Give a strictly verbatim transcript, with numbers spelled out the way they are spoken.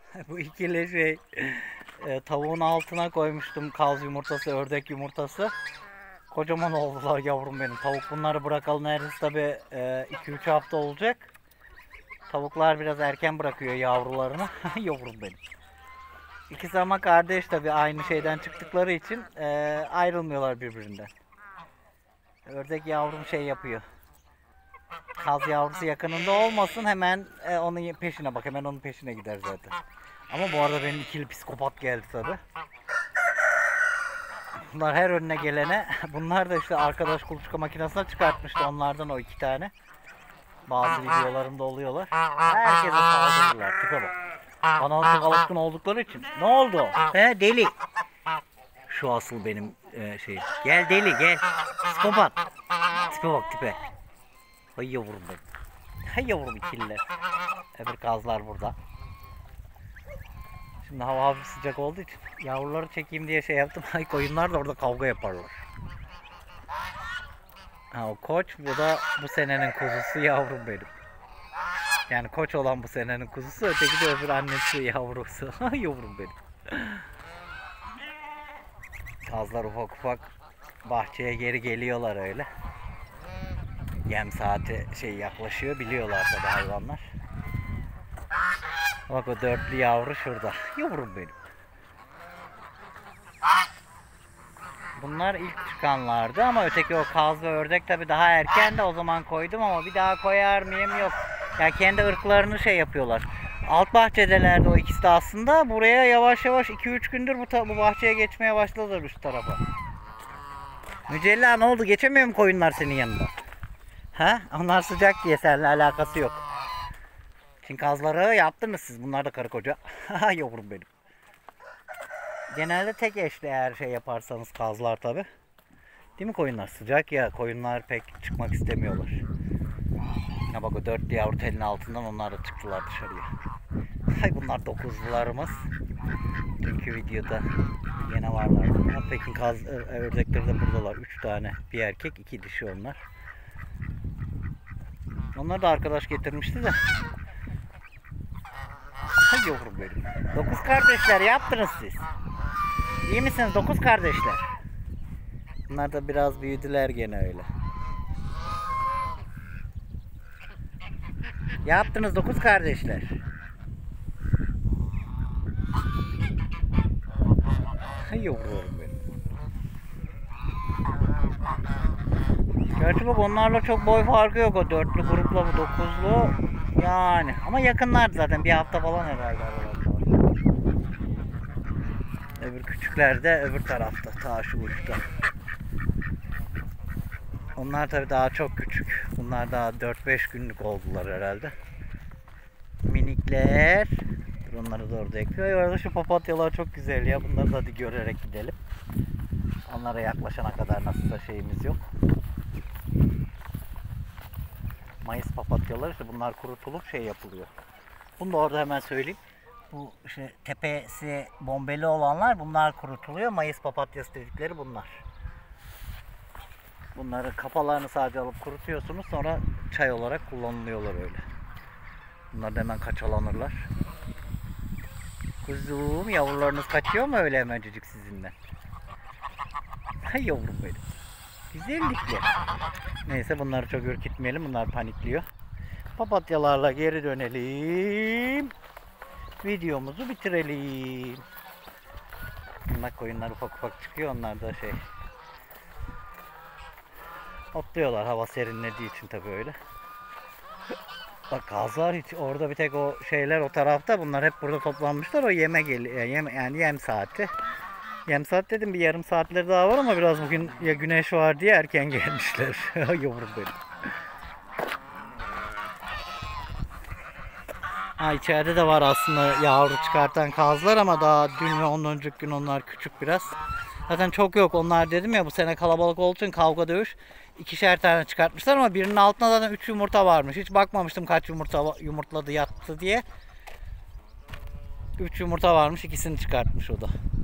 Bu ikili şey e, tavuğun altına koymuştum kaz yumurtası, ördek yumurtası. Kocaman oldular yavrum benim. Tavuk bunları bırakalı neredeyse tabi iki üç hafta olacak. Tavuklar biraz erken bırakıyor yavrularını. Yavrum benim. İkisi ama kardeş tabi, aynı şeyden çıktıkları için e, ayrılmıyorlar birbirinden. Ördek yavrum şey yapıyor. Kaz yavrusu yakınında olmasın, hemen e, onun peşine bak, hemen onun peşine gider zaten. Ama bu arada benim ikili psikopat geldi tabi. Bunlar her önüne gelene, bunlar da işte arkadaş kuluçka makinesine çıkartmıştı onlardan o iki tane. Bazı videolarımda oluyorlar. Herkese saldırırlar, tipe bak. Bana çok alışkın oldukları için. Ne oldu? He deli. Şu asıl benim e, şey. Gel deli gel. Psikopat. Tipe bak tipe. Hay yavrum benim. Hay yavrum ikililer. Öbür kazlar burada. Şimdi hava hafif sıcak olduğu için yavruları çekeyim diye şey yaptım. Ay koyunlar da orada kavga yaparlar. Ha, o koç, bu da bu senenin kuzusu yavrum benim. Yani koç olan bu senenin kuzusu, öteki de öbür annesi yavrusu. Yavrum benim. Kazlar ufak ufak bahçeye geri geliyorlar öyle. Yem saati şey yaklaşıyor, biliyorlar tabi hayvanlar. Bak o dörtlü yavru şurada. Yavrum benim. Bunlar ilk çıkanlardı ama öteki o kaz ve ördek tabi daha erken de, o zaman koydum ama bir daha koyar mıyım yok. Ya yani kendi ırklarını şey yapıyorlar. Alt bahçedelerdi o ikisi de aslında. Buraya yavaş yavaş iki üç gündür bu, bu bahçeye geçmeye başladılar üst tarafa. Mücella ne oldu? Geçemiyor mu koyunlar senin yanında? Ha? Onlar sıcak diye, seninle alakası yok. Şimdi kazları yaptınız siz. Bunlar da karı koca. Yavrum benim. Genelde tek eşli eğer şey yaparsanız kazlar tabi. Değil mi koyunlar? Sıcak ya, koyunlar pek çıkmak istemiyorlar. Ya bak o dörtlü yavru telin altından onlar da çıktılar dışarıya. Hay bunlar dokuzlularımız. Dünkü videoda yine varlar. Pekin kaz ördekleri de buradalar. Üç tane. Bir erkek, iki dişi onlar. Onlar da arkadaş getirmişti de. Hay yavrum benim. Dokuz kardeşler yaptınız siz. İyi misiniz dokuz kardeşler? Bunlar da biraz büyüdüler gene öyle. Yaptınız dokuz kardeşler. Hay yavrum benim. Gerçi bak onlarla çok boy farkı yok, o dörtlü grupla bu dokuzlu. Yani ama yakınlardı zaten, bir hafta falan herhalde. Öbür küçükler de öbür tarafta, ta şu uçta. Onlar tabi daha çok küçük. Bunlar daha dört beş günlük oldular herhalde. Minikler. Dur, onları da orada ekliyor. Orada şu papatyalar çok güzel ya. Bunları da hadi görerek gidelim. Onlara yaklaşana kadar nasılsa şeyimiz yok. Mayıs papatyaları işte, bunlar kurutulup şey yapılıyor. Bunu da orada hemen söyleyeyim. Bu işte tepesi bombeli olanlar, bunlar kurutuluyor. Mayıs papatyası dedikleri bunlar. Bunları kafalarını sadece alıp kurutuyorsunuz, sonra çay olarak kullanılıyorlar öyle. Bunlar da hemen kaçalanırlar. Kuzum, yavrularınız kaçıyor mu öyle hemencecik sizinle? Hay yavrum benim. Güzellikle. Neyse bunları çok ürkütmeyelim, bunlar panikliyor. Papatyalarla geri dönelim. Videomuzu bitirelim. Bunlar koyunlar ufak ufak çıkıyor, onlar da şey otluyorlar hava serinlediği için tabii öyle. Bak kazlar hiç orada, bir tek o şeyler o tarafta, bunlar hep burada toplanmışlar, o yeme geliyor, yem, yani yem saati. Yem saat dedim, bir yarım saatleri daha var ama biraz bugün ya güneş var diye erken gelmişler. Yavrum benim. Ha, içeride de var aslında yavru çıkartan kazlar ama daha dün ve ondan önceki gün onlar küçük biraz. Zaten çok yok onlar, dedim ya bu sene kalabalık olduğu için kavga dövüş. İkişer tane çıkartmışlar ama birinin altında zaten üç yumurta varmış. Hiç bakmamıştım kaç yumurta yumurtladı yattı diye. üç yumurta varmış, ikisini çıkartmış o da.